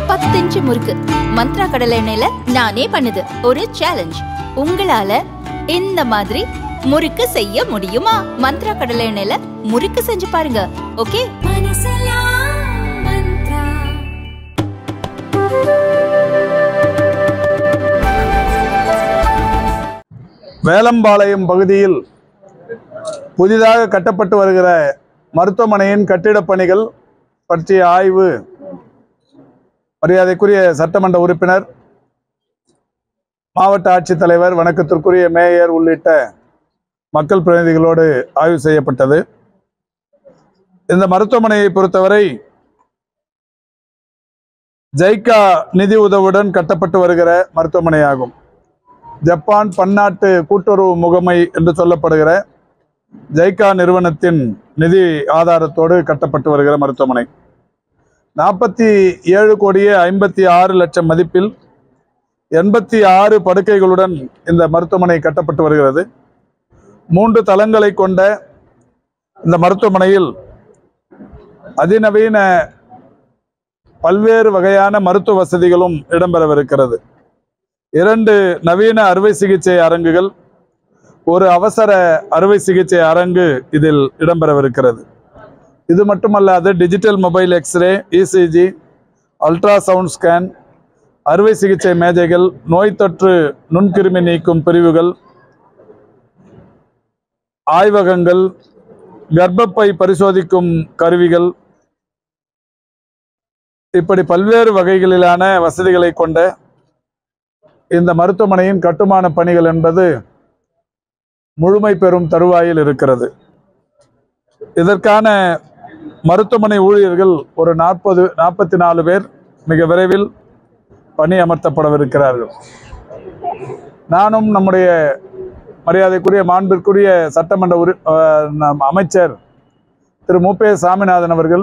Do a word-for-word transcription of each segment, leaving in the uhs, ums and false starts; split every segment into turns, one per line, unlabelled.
பத்து இன்ச்சு முறுக்கு மந்த்ரா கடலை எண்ணெயில நானே பண்ணுது ஒரு சேலஞ்ச். உங்களால இந்த மாதிரி முறுக்கு செய்ய முடியுமா? மந்த்ரா கடலை எண்ணெயில முறுக்கு செஞ்சு பாருங்க. ஓகே.
வேலம்பாளையம் பகுதியில் புதிதாக கட்டப்பட்டு வருகிற மருத்துவமனையின் கட்டிடப் பணிகள் பற்றிய ஆய்வு மரியாதைக்குரிய சட்டமன்ற உறுப்பினர், மாவட்ட ஆட்சித்தலைவர், வணக்கத்திற்குரிய மேயர் உள்ளிட்ட மக்கள் பிரதிநிதிகளோடு ஆய்வு செய்யப்பட்டது. இந்த மருத்துவமனையை பொறுத்தவரை ஜைக்கா நிதி உதவியுடன் கட்டப்பட்டு வருகிற மருத்துவமனையாகும். ஜப்பான் பன்னாட்டு கூட்டுறவு முகமை என்று சொல்லப்படுகிற ஜைக்கா நிறுவனத்தின் நிதி ஆதாரத்தோடு கட்டப்பட்டு வருகிற மருத்துவமனை. நாற்பத்தி ஏழு கோடியே ஐம்பத்தி ஆறு லட்சம் மதிப்பில் எண்பத்தி ஆறு படுக்கைகளுடன் இந்த மருத்துவமனை கட்டப்பட்டு வருகிறது. மூன்று தளங்களை கொண்ட இந்த மருத்துவமனையில் அதிநவீன பல்வேறு வகையான மருத்துவ வசதிகளும் இடம்பெறவிருக்கிறது. இரண்டு நவீன அறுவை சிகிச்சை அரங்குகள், ஒரு அவசர அறுவை சிகிச்சை அரங்கு இதில் இடம்பெறவிருக்கிறது. இது மட்டுமல்லாது digital mobile x ray, ECG, ultrasound scan, அறுவை சிகிச்சை மேஜைகள், நோய் தொற்று நுண்கிருமி நீக்கும் பிரிவுகள், ஆய்வகங்கள், கர்ப்பப்பை பரிசோதிக்கும் கருவிகள், இப்படி பல்வேறு வகைகளிலான வசதிகளை கொண்ட இந்த மருத்துவமனையின் கட்டுமான பணிகள் என்பது முழுமை பெறும் தருவாயில் இருக்கிறது. இதற்கான மருத்துவமனை ஊழியர்கள் ஒரு நாற்பது நாற்பத்தி நாலு பேர் மிக விரைவில் பணி அமர்த்தப்படவிருக்கிறார்கள். நானும் நம்முடைய மரியாதைக்குரிய மாண்பிற்குரிய சட்டமன்ற உறு அமைச்சர் திரு மு பே சாமிநாதன் அவர்கள்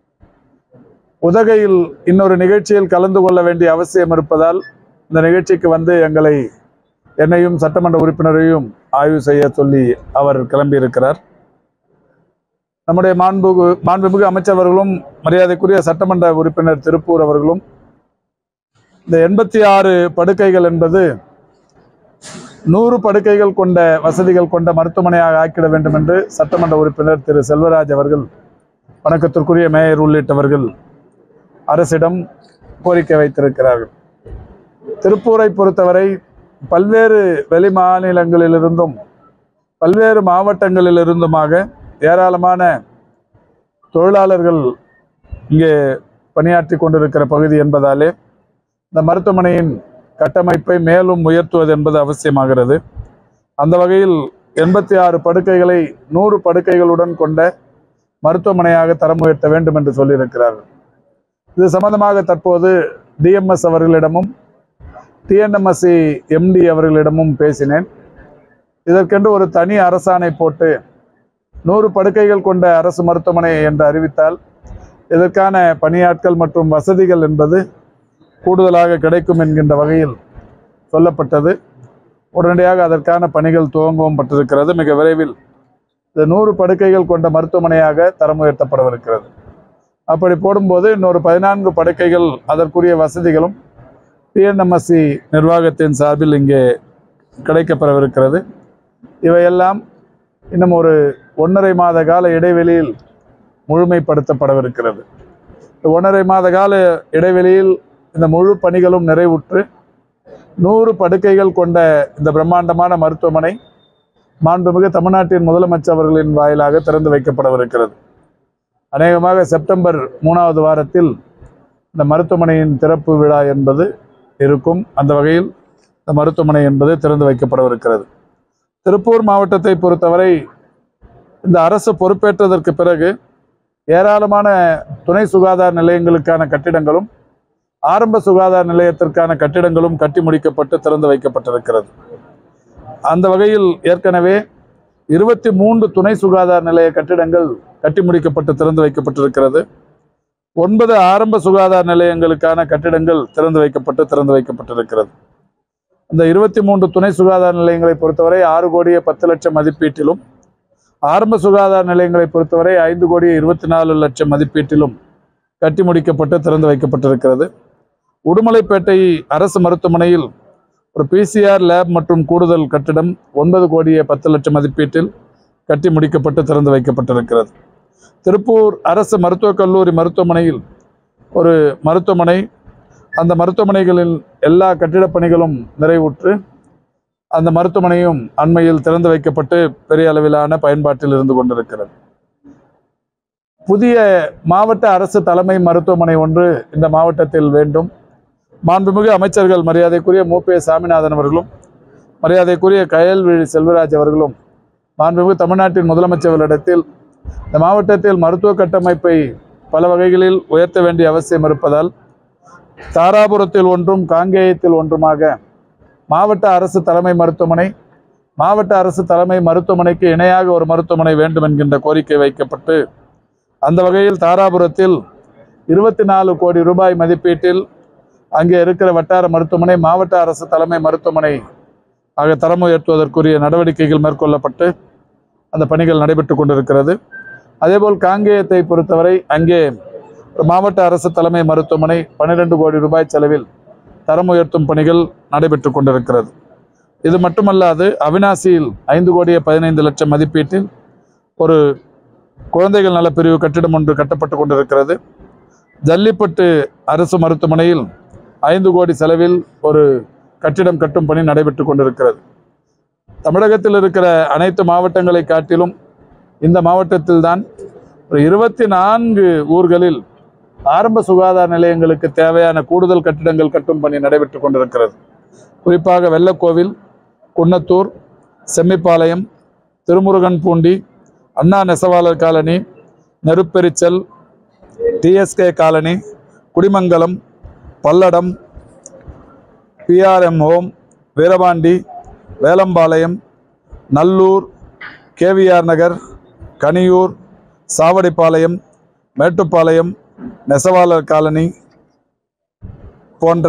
உதகையில் இன்னொரு நிகழ்ச்சியில் கலந்து கொள்ள வேண்டிய அவசியம் இருப்பதால் இந்த நிகழ்ச்சிக்கு வந்து எங்களை என்னையும் சட்டமன்ற உறுப்பினரையும் ஆய்வு செய்ய சொல்லி அவர் கிளம்பியிருக்கிறார். நம்முடைய மாண்பு மாண்புமிகு அமைச்சர்களும் மரியாதைக்குரிய சட்டமன்ற உறுப்பினர் திருப்பூர் அவர்களும் இந்த எண்பத்தி ஆறு படுக்கைகள் என்பது நூறு படுக்கைகள் கொண்ட வசதிகள் கொண்ட மருத்துவமனையாக ஆக்கிட வேண்டும் என்று சட்டமன்ற உறுப்பினர் திரு செல்வராஜ் அவர்கள், வணக்கத்திற்குரிய மேயர் உள்ளிட்டவர்கள் அரசிடம் கோரிக்கை வைத்திருக்கிறார்கள். திருப்பூரை பொறுத்தவரை பல்வேறு வெளி மாநிலங்களிலிருந்தும் பல்வேறு மாவட்டங்களிலிருந்துமாக ஏராளமான தொழிலாளர்கள் இங்கே பணியாற்றி கொண்டிருக்கிற பகுதி என்பதாலே இந்த மருத்துவமனையின் கட்டமைப்பை மேலும் உயர்த்துவது என்பது அவசியமாகிறது. அந்த வகையில் எண்பத்தி ஆறு படுக்கைகளை நூறு படுக்கைகளுடன் கொண்ட மருத்துவமனையாக தரம் உயர்த்த வேண்டும் என்று சொல்லியிருக்கிறார்கள். இது சம்பந்தமாக தற்போது டிஎம்எஸ் அவர்களிடமும் டிஎன்எம்எஸ்சி எம்டி அவர்களிடமும் பேசினேன். இதற்கென்று ஒரு தனி அரசாணை போட்டு நூறு படுக்கைகள் கொண்ட அரசு மருத்துவமனை என்று அறிவித்தால் இதற்கான பணியாட்கள் மற்றும் வசதிகள் என்பது கூடுதலாக கிடைக்கும் என்கின்ற வகையில் சொல்லப்பட்டது. உடனடியாக அதற்கான பணிகள் துவங்கவும் பட்டிருக்கிறது. மிக விரைவில் இந்த நூறு படுக்கைகள் கொண்ட மருத்துவமனையாக தரம் உயர்த்தப்படவிருக்கிறது. அப்படி போடும்போது இன்னொரு பதினான்கு படுக்கைகள் அதற்குரிய வசதிகளும் டிஎன்எம்எஸ்சி நிர்வாகத்தின் சார்பில் இங்கே கிடைக்கப்பெறவிருக்கிறது. இவையெல்லாம் இன்னும் ஒரு ஒன்றரை மாத கால இடைவெளியில் முழுமைப்படுத்தப்படவிருக்கிறது. ஒன்றரை மாத கால இடைவெளியில் இந்த முழு பணிகளும் நிறைவுற்று நூறு படுக்கைகள் கொண்ட இந்த பிரம்மாண்டமான மருத்துவமனை மாண்புமிகு தமிழ்நாட்டின் முதலமைச்சர் அவர்களின் வாயிலாக திறந்து வைக்கப்படவிருக்கிறது. அநேகமாக செப்டம்பர் மூணாவது வாரத்தில் இந்த மருத்துவமனையின் திறப்பு விழா என்பது இருக்கும். அந்த வகையில் இந்த மருத்துவமனை என்பது திறந்து வைக்கப்படவிருக்கிறது. திருப்பூர் மாவட்டத்தை பொறுத்தவரை இந்த அரசு பொறுப்பேற்றதற்கு பிறகு ஏராளமான துணை சுகாதார நிலையங்களுக்கான கட்டிடங்களும் ஆரம்ப சுகாதார நிலையத்திற்கான கட்டிடங்களும் கட்டி முடிக்கப்பட்டு திறந்து வைக்கப்பட்டிருக்கிறது. அந்த வகையில் ஏற்கனவே இருபத்தி மூன்று துணை சுகாதார நிலைய கட்டிடங்கள் கட்டி முடிக்கப்பட்டு திறந்து வைக்கப்பட்டிருக்கிறது. ஒன்பது ஆரம்ப சுகாதார நிலையங்களுக்கான கட்டிடங்கள் திறந்து வைக்கப்பட்டு திறந்து வைக்கப்பட்டிருக்கிறது. இந்த இருபத்தி மூன்று துணை சுகாதார நிலையங்களை பொறுத்தவரை ஆறு கோடியே பத்து லட்சம் மதிப்பீட்டிலும், ஆரம்ப சுகாதார நிலையங்களை பொறுத்தவரை ஐந்து கோடியே இருபத்தி நாலு லட்சம் மதிப்பீட்டிலும் கட்டி முடிக்கப்பட்டு திறந்து வைக்கப்பட்டிருக்கிறது. உடுமலைப்பேட்டை அரசு மருத்துவமனையில் ஒரு பிசிஆர் லேப் மற்றும் கூடுதல் கட்டிடம் ஒன்பது கோடியே பத்து லட்சம் மதிப்பீட்டில் கட்டி முடிக்கப்பட்டு திறந்து வைக்கப்பட்டிருக்கிறது. திருப்பூர் அரசு மருத்துவக் கல்லூரி மருத்துவமனையில் ஒரு மருத்துவமனை, அந்த மருத்துவமனைகளில் எல்லா கட்டிடப் பணிகளும் நிறைவுற்று அந்த மருத்துவமனையும் அண்மையில் திறந்து வைக்கப்பட்டு பெரிய அளவிலான பயன்பாட்டில் இருந்து கொண்டிருக்கிறது. புதிய மாவட்ட அரசு தலைமை மருத்துவமனை ஒன்று இந்த மாவட்டத்தில் வேண்டும். மாண்புமிகு அமைச்சர்கள் மரியாதைக்குரிய மு பே சாமிநாதன் அவர்களும் மரியாதைக்குரிய கயல்விழி செல்வராஜ் அவர்களும் மாண்புமிகு தமிழ்நாட்டின் முதலமைச்சர்களிடத்தில் இந்த மாவட்டத்தில் மருத்துவ கட்டமைப்பை பல வகைகளில் உயர்த்த வேண்டிய அவசியம் இருப்பதால் தாராபுரத்தில் ஒன்றும் காங்கேயத்தில் ஒன்றுமாக மாவட்ட அரசு தலைமை மருத்துவமனை, மாவட்ட அரசு தலைமை மருத்துவமனைக்கு இணையாக ஒரு மருத்துவமனை வேண்டும் என்கின்ற கோரிக்கை வைக்கப்பட்டு அந்த வகையில் தாராபுரத்தில் இருபத்தி நாலு கோடி ரூபாய் மதிப்பீட்டில் அங்கே இருக்கிற வட்டார மருத்துவமனை மாவட்ட அரசு தலைமை மருத்துவமனை ஆக தரம் உயர்த்துவதற்குரிய நடவடிக்கைகள் மேற்கொள்ளப்பட்டு அந்த பணிகள் நடைபெற்று கொண்டிருக்கிறது. அதேபோல் காங்கேயத்தை பொறுத்தவரை அங்கே மாவட்ட அரசு தலைமை மருத்துவமனை பன்னிரெண்டு கோடி ரூபாய் செலவில் தரம் உயர்த்தும் பணிகள் நடைபெற்று கொண்டிருக்கிறது. இது மட்டுமல்லாது அவிநாசியில் ஐந்து கோடியே பதினைந்து லட்சம் மதிப்பீட்டில் ஒரு குழந்தைகள் நலப்பிரிவு கட்டிடம் ஒன்று கட்டப்பட்டு கொண்டிருக்கிறது. ஜல்லிப்பட்டு அரசு மருத்துவமனையில் ஐந்து கோடி செலவில் ஒரு கட்டிடம் கட்டும் பணி நடைபெற்று கொண்டிருக்கிறது. தமிழகத்தில் இருக்கிற அனைத்து மாவட்டங்களை காட்டிலும் இந்த மாவட்டத்தில்தான் ஒரு இருபத்தி நான்கு ஊர்களில் ஆரம்ப சுகாதார நிலையங்களுக்கு தேவையான கூடுதல் கட்டிடங்கள் கட்டும் பணி நடைபெற்று கொண்டிருக்கிறது. குறிப்பாக வெள்ளக்கோவில், குன்னத்தூர், செம்மிப்பாளையம், திருமுருகன்பூண்டி, அண்ணா நெசவாளர் colony, Neruperichal, TSK colony, Kudimangalam, Palladam, PRM home, Veerapandi, Velampalayam, Nallur, KVR Nagar, Kaniyur, Savadipalayam, Mettupalayam, நெசவாளர் காலனி போன்ற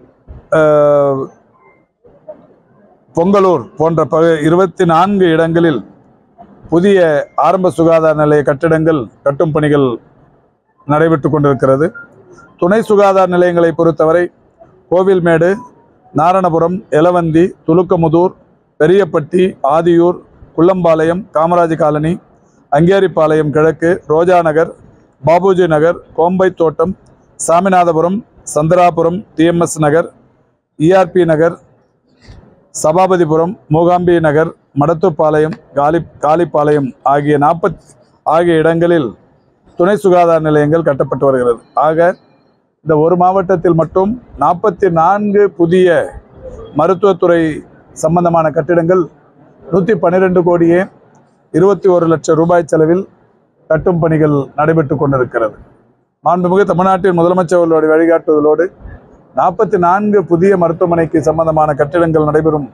பொங்கலூர் போன்ற ப இருபத்தி நான்கு இடங்களில் புதிய ஆரம்ப சுகாதார நிலைய கட்டிடங்கள் கட்டும் பணிகள் நடைபெற்று கொண்டிருக்கிறது. துணை சுகாதார நிலையங்களை பொறுத்தவரை கோவில்மேடு, நாரணபுரம், எலவந்தி, துலுக்கமுதூர், பெரியப்பட்டி, ஆதியூர், குள்ளம்பாளையம், காமராஜ் காலனி, அங்கேரிப்பாளையம் கிழக்கு, ரோஜா நகர், பாபுஜி நகர், கோம்பை தோட்டம், சாமிநாதபுரம், சந்திராபுரம், டிஎம்எஸ் நகர், இஆர்பி நகர், சபாபதிபுரம், மூகாம்பி நகர், மடத்துப்பாளையம், காலி காலிப்பாளையம் ஆகிய நாற்பத் ஆகிய இடங்களில் துணை சுகாதார நிலையங்கள் கட்டப்பட்டு வருகிறது. ஆக இந்த ஒரு மாவட்டத்தில் மட்டும் நாற்பத்தி நான்கு புதிய மருத்துவத்துறை சம்பந்தமான கட்டிடங்கள் நூற்றி பன்னிரெண்டு கோடியே இருபத்தி ஒரு லட்சம் ரூபாய் செலவில் கட்டும் பணிகள் நடைபெற்று கொண்டிருக்கிறது. மாண்புமிகு தமிழ்நாட்டின் முதலமைச்சர்களுடைய வழிகாட்டுதலோடு நாற்பத்தி நான்கு புதிய மருத்துவமனைக்கு சம்பந்தமான கட்டிடங்கள் நடைபெறும்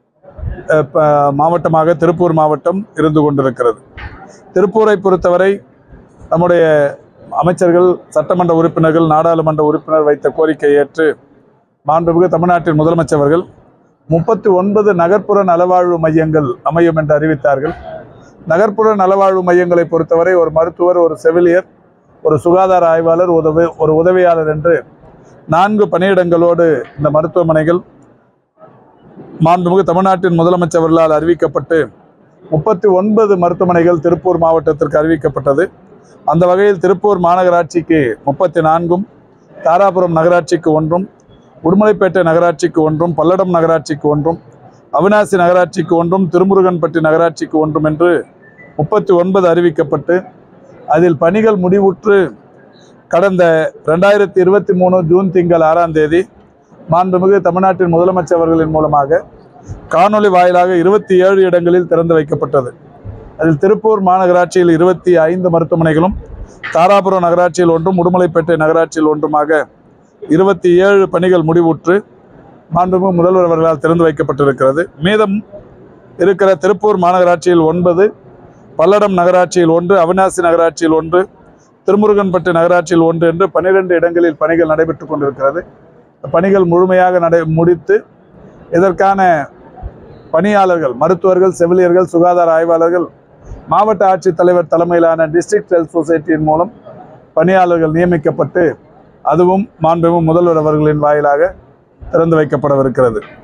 மாவட்டமாக திருப்பூர் மாவட்டம் இருந்து கொண்டிருக்கிறது. திருப்பூரை பொறுத்தவரை நம்முடைய அமைச்சர்கள், சட்டமன்ற உறுப்பினர்கள், நாடாளுமன்ற உறுப்பினர் வைத்த கோரிக்கையை ஏற்று மாண்புமிகு தமிழ்நாட்டின் முதலமைச்சர்கள் முப்பத்தி ஒன்பது நகர்ப்புற நலவாழ்வு மையங்கள் அமையும் என்று அறிவித்தார்கள். நகர்ப்புற நலவாழ்வு மையங்களை பொறுத்தவரை ஒரு மருத்துவர், ஒரு செவிலியர், ஒரு சுகாதார ஆய்வாளர், உதவி ஒரு உதவியாளர் என்று நான்கு பணியிடங்களோடு இந்த மருத்துவமனைகள் மாண்புமிகு தமிழ்நாட்டின் முதலமைச்சர்களால் அறிவிக்கப்பட்டு முப்பத்தி ஒன்பது மருத்துவமனைகள் திருப்பூர் மாவட்டத்திற்கு அறிவிக்கப்பட்டது. அந்த வகையில் திருப்பூர் மாநகராட்சிக்கு முப்பத்தி நான்கும், தாராபுரம் நகராட்சிக்கு ஒன்றும், உடுமலைப்பேட்டை நகராட்சிக்கு ஒன்றும், பல்லடம் நகராட்சிக்கு ஒன்றும், அவிநாசி நகராட்சிக்கு ஒன்றும், திருமுருகன்பட்டி நகராட்சிக்கு ஒன்றும் என்று முப்பத்தி ஒன்பது அறிவிக்கப்பட்டு அதில் பணிகள் முடிவுற்று கடந்த ரெண்டாயிரத்தி இருபத்தி மூணு ஜூன் திங்கள் ஆறாம் தேதி மாண்புமிகு தமிழ்நாட்டின் முதலமைச்சர் அவர்களின் மூலமாக காணொலி வாயிலாக இருபத்தி ஏழு இடங்களில் திறந்து வைக்கப்பட்டது. அதில் திருப்பூர் மாநகராட்சியில் இருபத்தி ஐந்து மருத்துவமனைகளும், தாராபுரம் நகராட்சியில் ஒன்றும், உடுமலைப்பேட்டை நகராட்சியில் ஒன்றுமாக இருபத்தி ஏழு பணிகள் முடிவுற்று மாண்புமிகு முதல்வர் அவர்களால் திறந்து வைக்கப்பட்டிருக்கிறது. மீதம் இருக்கிற திருப்பூர் மாநகராட்சியில் ஒன்பது, பல்லடம் நகராட்சியில் ஒன்று, அவிநாசி நகராட்சியில் ஒன்று, திருமுருகன்பட்டி நகராட்சியில் ஒன்று என்று பன்னிரெண்டு இடங்களில் பணிகள் நடைபெற்று கொண்டிருக்கிறது. பணிகள் முழுமையாக நடை முடித்து இதற்கான பணியாளர்கள், மருத்துவர்கள், செவிலியர்கள், சுகாதார ஆய்வாளர்கள் மாவட்ட ஆட்சித்தலைவர் தலைமையிலான டிஸ்ட்ரிக்ட் ஹெல்த் சொசைட்டியின் மூலம் பணியாளர்கள் நியமிக்கப்பட்டு அதுவும் மாண்புமிகு முதல்வர் அவர்களின் வாயிலாக திறந்து வைக்கப்படவிருக்கிறது.